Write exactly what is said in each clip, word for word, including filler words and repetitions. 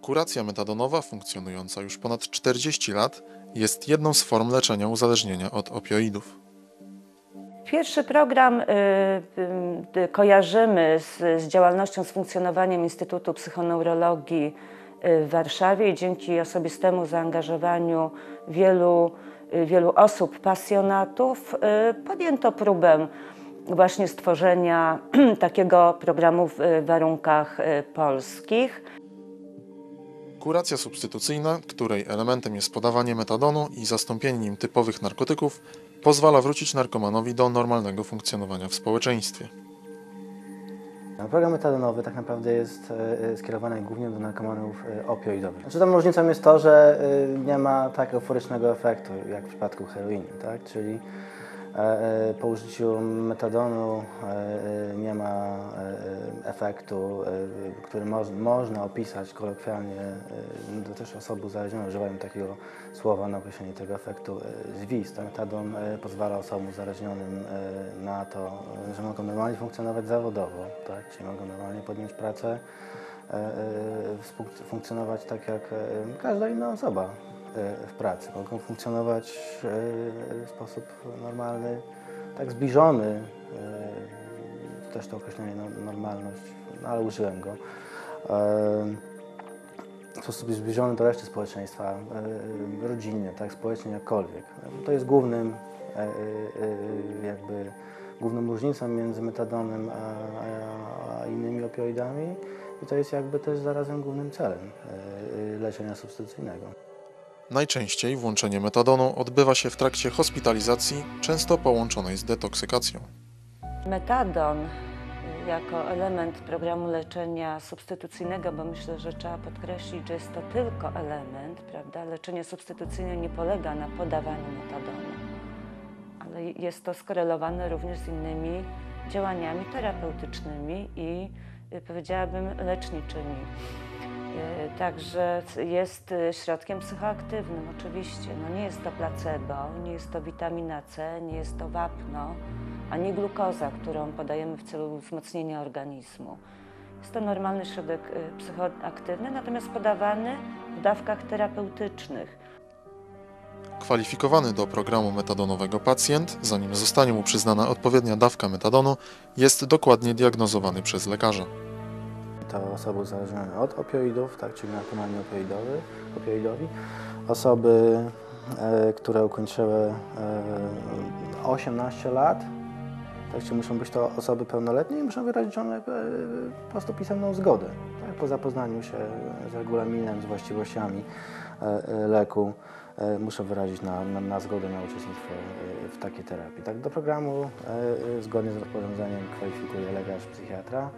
Kuracja metadonowa, funkcjonująca już ponad czterdzieści lat, jest jedną z form leczenia uzależnienia od opioidów. Pierwszy program y, y, kojarzymy z, z działalnością, z funkcjonowaniem Instytutu Psychoneurologii w Warszawie i dzięki osobistemu zaangażowaniu wielu, y, wielu osób, pasjonatów, y, podjęto próbę właśnie stworzenia takiego programu w warunkach y, polskich. Kuracja substytucyjna, której elementem jest podawanie metadonu i zastąpienie nim typowych narkotyków, pozwala wrócić narkomanowi do normalnego funkcjonowania w społeczeństwie. Program metadonowy tak naprawdę jest skierowany głównie do narkomanów opioidowych. Znaczy, tam różnicą jest to, że nie ma tak euforycznego efektu jak w przypadku heroiny, tak? Czyli po użyciu metadonu nie ma efektu, który moż, można opisać kolokwialnie. Też osoby uzależnione używają takiego słowa na określenie tego efektu zwis. Metadon pozwala osobom uzależnionym na to, że mogą normalnie funkcjonować zawodowo, tak? Czyli mogą normalnie podjąć pracę, funkcjonować tak jak każda inna osoba w pracy. Mogą funkcjonować w sposób normalny, tak zbliżony, też to określenie normalność, no ale użyłem go, w sposób zbliżony do reszty społeczeństwa, rodzinnie, tak, społecznie, jakkolwiek. To jest głównym, jakby, główną różnicą między metadonem a, a, a innymi opioidami i to jest jakby też zarazem głównym celem leczenia substytucyjnego. Najczęściej włączenie metadonu odbywa się w trakcie hospitalizacji, często połączonej z detoksykacją. Metadon jako element programu leczenia substytucyjnego, bo myślę, że trzeba podkreślić, że jest to tylko element, prawda? Leczenie substytucyjne nie polega na podawaniu metadonu, ale jest to skorelowane również z innymi działaniami terapeutycznymi i, powiedziałabym, leczniczymi. Także jest środkiem psychoaktywnym, oczywiście. No nie jest to placebo, nie jest to witamina C, nie jest to wapno, ani glukoza, którą podajemy w celu wzmocnienia organizmu. Jest to normalny środek psychoaktywny, natomiast podawany w dawkach terapeutycznych. Kwalifikowany do programu metadonowego pacjent, zanim zostanie mu przyznana odpowiednia dawka metadonu, jest dokładnie diagnozowany przez lekarza. To osoby uzależnione od opioidów, tak, czyli narkomani opioidowy, opioidowi, osoby, e, które ukończyły e, osiemnaście lat, tak, czyli muszą być to osoby pełnoletnie i muszą wyrazić one e, po prostu pisemną zgodę, tak, po zapoznaniu się z regulaminem, z właściwościami e, leku, e, muszą wyrazić na, na, na zgodę na uczestnictwo w takiej terapii. Tak, do programu e, zgodnie z rozporządzeniem kwalifikuje lekarz psychiatra.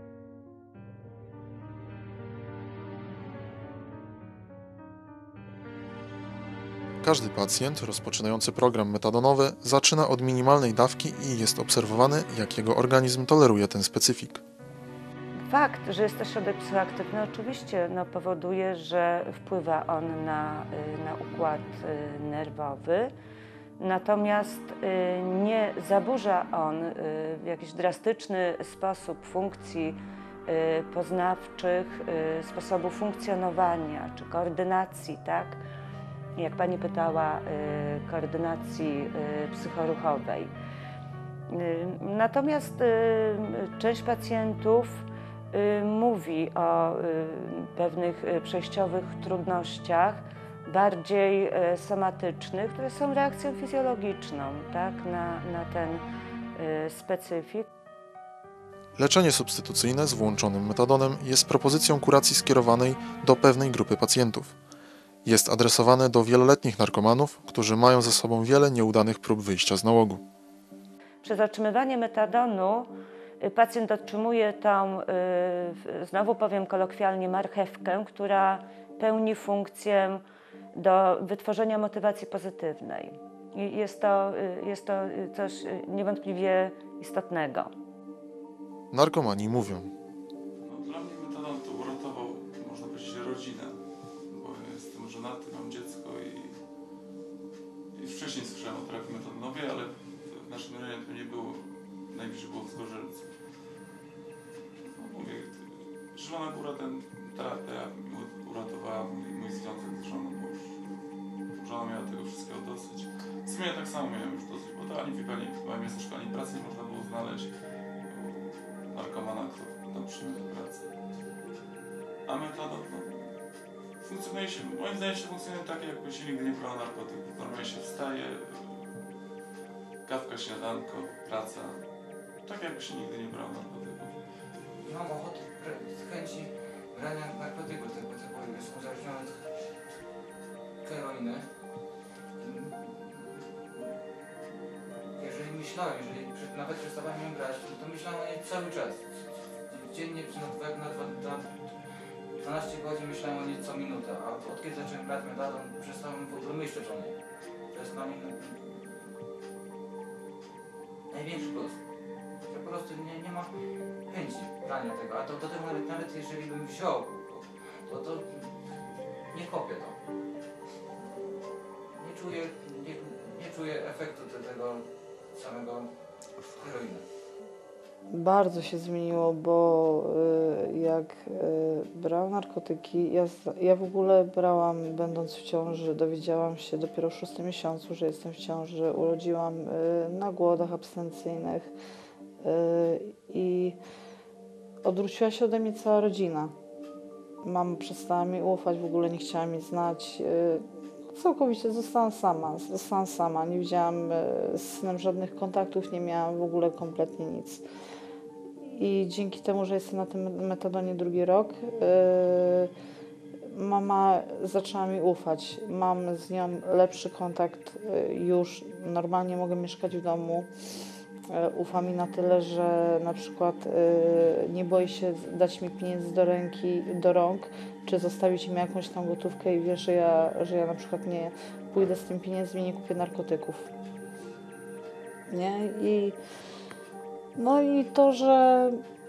Każdy pacjent rozpoczynający program metadonowy zaczyna od minimalnej dawki i jest obserwowany, jak jego organizm toleruje ten specyfik. Fakt, że jest to środek psychoaktywny, oczywiście no, powoduje, że wpływa on na, na układ nerwowy, natomiast nie zaburza on w jakiś drastyczny sposób funkcji poznawczych, sposobu funkcjonowania czy koordynacji, tak? Jak Pani pytała, koordynacji psychoruchowej. Natomiast część pacjentów mówi o pewnych przejściowych trudnościach, bardziej somatycznych, które są reakcją fizjologiczną, tak, na, na ten specyfik. Leczenie substytucyjne z włączonym metadonem jest propozycją kuracji skierowanej do pewnej grupy pacjentów. Jest adresowane do wieloletnich narkomanów, którzy mają za sobą wiele nieudanych prób wyjścia z nałogu. Przez otrzymywanie metadonu pacjent otrzymuje tą, znowu powiem kolokwialnie, marchewkę, która pełni funkcję do wytworzenia motywacji pozytywnej. I jest to, jest to coś niewątpliwie istotnego. Narkomani mówią. No, dla mnie metadon to uratował, można powiedzieć, rodzinę, bo jestem żonaty, mam dziecko i, i wcześniej słyszałem o terapii metadonowej, ale w naszym rejonie to nie było, najbliżej było w Zgorzelcu. No, mówię, żona akurat ten terapia uratowała mój, mój związek z żoną, bo już żona miała tego wszystkiego dosyć. W sumie ja tak samo miałem już dosyć, bo to ani w ani w moim miasteczku ani pracy nie można było znaleźć narkomana, kto tam przyjmie do pracy. A metadon, no, funkcjonuje się, moim zdaniem się funkcjonuje tak, jakby się nigdy nie brało narkotyków. Normalnie się wstaje, kawka, śniadanko, praca, tak jakby się nigdy nie brało narkotyków. Mam ochotę z chęci brania narkotyków, tego typu jestem uzależniony od heroiny. Jeżeli myślałem, jeżeli nawet przestawałem ją brać, to myślałem o niej cały czas. Dziennie na dwanaście godzin myślałem o niej co minutę, a od kiedy zacząłem brać metadon, przestałem w ogóle myśleć o niej. To jest dla mnie największy plus. Że po prostu nie, nie ma chęci brania tego, a to do tego nawet, nawet jeżeli bym wziął, to, to nie kopię to. Nie czuję, nie, nie czuję efektu tego samego heroiny. Bardzo się zmieniło, bo y, jak y, brałam narkotyki, ja, ja w ogóle brałam, będąc w ciąży, dowiedziałam się dopiero w szóstym miesiącu, że jestem w ciąży, urodziłam y, na głodach abstynencyjnych y, i odwróciła się ode mnie cała rodzina. Mama przestała mi ufać, w ogóle nie chciała mnie znać. Y, całkowicie zostałam sama, zostałam sama, nie widziałam y, z synem żadnych kontaktów, nie miałam w ogóle kompletnie nic. I dzięki temu, że jestem na tym metadonie drugi rok, yy, mama zaczęła mi ufać. Mam z nią lepszy kontakt yy, już. Normalnie mogę mieszkać w domu. Yy, ufa mi na tyle, że na przykład yy, nie boi się dać mi pieniędzy do ręki, do rąk, czy zostawić mi jakąś tam gotówkę i wie, że ja, że ja na przykład nie pójdę z tym pieniędzmi i nie kupię narkotyków. Nie? I No i to, że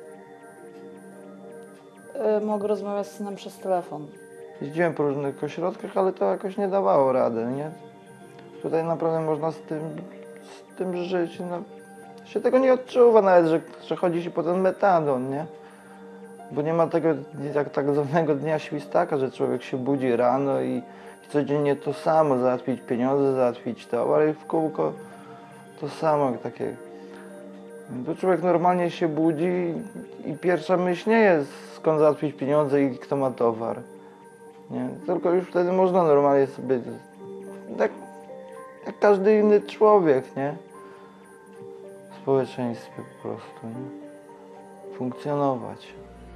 y, mogę rozmawiać z synem przez telefon. Jeździłem po różnych ośrodkach, ale to jakoś nie dawało rady, nie? Tutaj naprawdę można z tym, z tym żyć. No, się tego nie odczuwa nawet, że, że chodzi się po ten metadon, nie? Bo nie ma tego jak tak zwanego dnia świstaka, że człowiek się budzi rano i, i codziennie to samo, załatwić pieniądze, załatwić towar i w kółko to samo, takie. To człowiek normalnie się budzi i pierwsza myśl nie jest, skąd załatwić pieniądze i kto ma towar. Nie? Tylko już wtedy można normalnie sobie, jak, jak każdy inny człowiek, nie? W społeczeństwie po prostu, nie? Funkcjonować.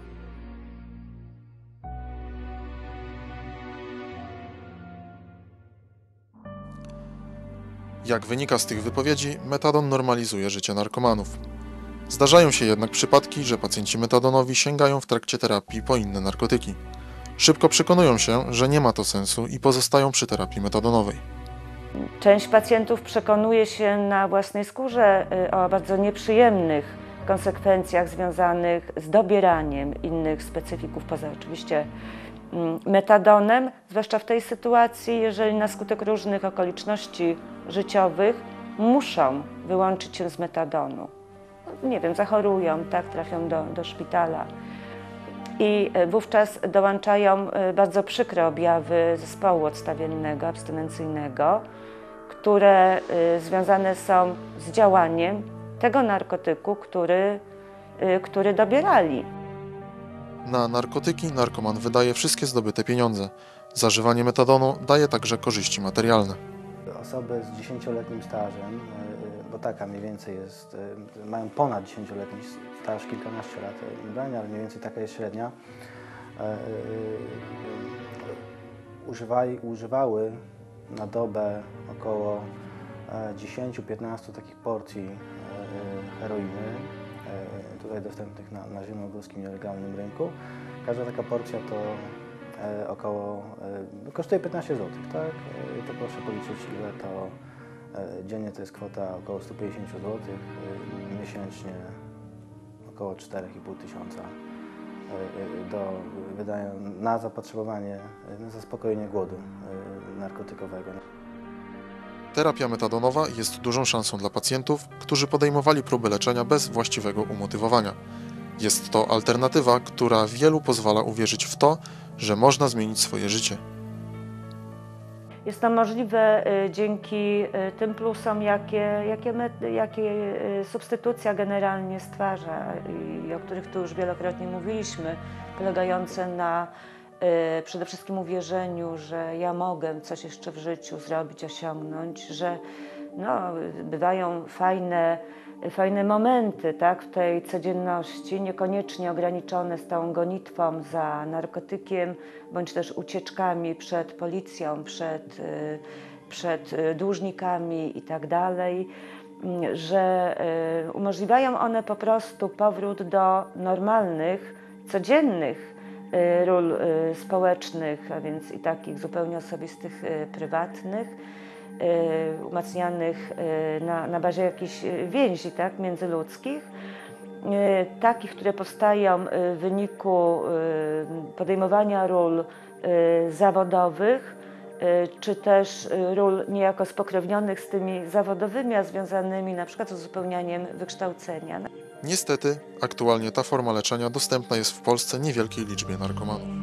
Jak wynika z tych wypowiedzi, metadon normalizuje życie narkomanów. Zdarzają się jednak przypadki, że pacjenci metadonowi sięgają w trakcie terapii po inne narkotyki. Szybko przekonują się, że nie ma to sensu i pozostają przy terapii metadonowej. Część pacjentów przekonuje się na własnej skórze o bardzo nieprzyjemnych konsekwencjach związanych z dobieraniem innych specyfików, poza oczywiście metadonem, zwłaszcza w tej sytuacji, jeżeli na skutek różnych okoliczności życiowych muszą wyłączyć się z metadonu. Nie wiem, zachorują, tak, trafią do, do szpitala i wówczas dołączają bardzo przykre objawy zespołu odstawiennego, abstynencyjnego, które związane są z działaniem tego narkotyku, który, który dobierali. Na narkotyki narkoman wydaje wszystkie zdobyte pieniądze. Zażywanie metadonu daje także korzyści materialne. Osoby z dziesięcioletnim stażem, bo taka mniej więcej jest, mają ponad dziesięcioletni staż, kilkanaście lat brania, ale mniej więcej taka jest średnia, używali, używały na dobę około dziesięć do piętnastu takich porcji heroiny, tutaj dostępnych na, na zielonogórskim nielegalnym rynku. Każda taka porcja to e, około, e, kosztuje piętnaście złotych, tak? I to proszę policzyć, ile to e, dziennie to jest kwota około sto pięćdziesiąt złotych, e, miesięcznie około cztery i pół tysiąca e, do wydają na zapotrzebowanie, na zaspokojenie głodu e, narkotykowego. Terapia metadonowa jest dużą szansą dla pacjentów, którzy podejmowali próby leczenia bez właściwego umotywowania. Jest to alternatywa, która wielu pozwala uwierzyć w to, że można zmienić swoje życie. Jest to możliwe y, dzięki y, tym plusom, jakie, jakie, me- jakie y, substytucja generalnie stwarza i o których tu już wielokrotnie mówiliśmy, polegające na y, przede wszystkim uwierzeniu, że ja mogę coś jeszcze w życiu zrobić, osiągnąć, że no, bywają fajne, fajne momenty, tak, w tej codzienności, niekoniecznie ograniczone stałą gonitwą za narkotykiem, bądź też ucieczkami przed policją, przed, y, przed y, dłużnikami i tak dalej, y, że y, umożliwiają one po prostu powrót do normalnych, codziennych y, ról y, społecznych, a więc i takich zupełnie osobistych, y, prywatnych, y, umacnianych y, na, na bazie jakichś y, więzi, tak, międzyludzkich, y, takich, które powstają y, w wyniku y, podejmowania ról y, zawodowych, y, czy też y, ról niejako spokrewnionych z tymi zawodowymi, a związanymi na przykład z uzupełnianiem wykształcenia. Niestety, aktualnie ta forma leczenia dostępna jest w Polsce niewielkiej liczbie narkomanów.